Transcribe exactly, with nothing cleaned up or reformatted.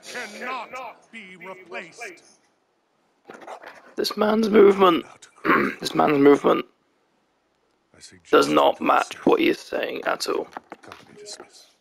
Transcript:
cannot be replaced. This man's movement, this man's movement does not match what he is saying at all. Company dismissed.